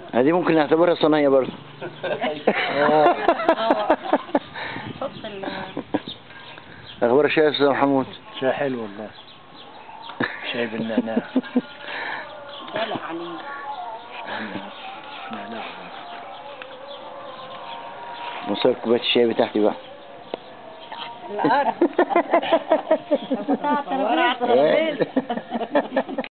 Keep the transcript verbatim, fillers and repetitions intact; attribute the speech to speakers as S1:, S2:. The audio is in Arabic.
S1: هذه ممكن نعتبرها صينية برضه. أخبار الشاي يا أستاذ محمود؟
S2: شاي حلو والله. شاي بالنعناع.
S3: دلع عليه.
S2: نعناع.
S1: وصلت كوباية الشاي بتاعتي بقى.
S3: الأرض.